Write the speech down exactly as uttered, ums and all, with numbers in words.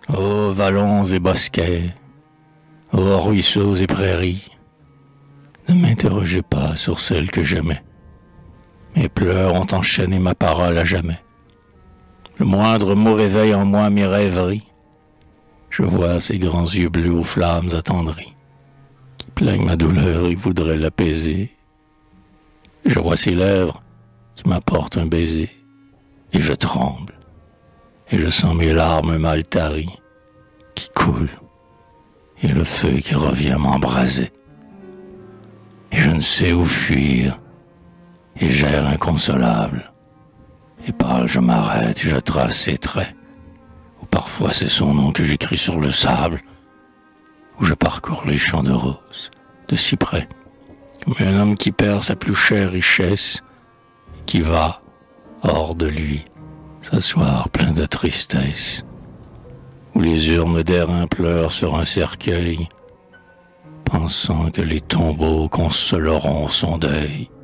Ô vallons et bosquets, ô ruisseaux et prairies, ne m'interrogez pas sur celle que j'aimais. Mes pleurs ont enchaîné ma parole à jamais. Le moindre mot réveille en moi mes rêveries. Je vois ces grands yeux bleus aux flammes attendries, qui plaignent ma douleur et voudraient l'apaiser. Je vois ses lèvres qui m'apportent un baiser, et je tremble, et je sens mes larmes mal taries qui coulent, et le feu qui revient m'embraser. Et je ne sais où fuir, et j'erre inconsolable, et pâle je m'arrête et je trace ses traits, ou parfois c'est son nom que j'écris sur le sable, où je parcours les champs de roses, de cyprès, comme un homme qui perd sa plus chère richesse, et qui va, hors de lui, s'asseoir plein de tristesse, où les urnes d'airain pleurent sur un cercueil, pensant que les tombeaux consoleront son deuil.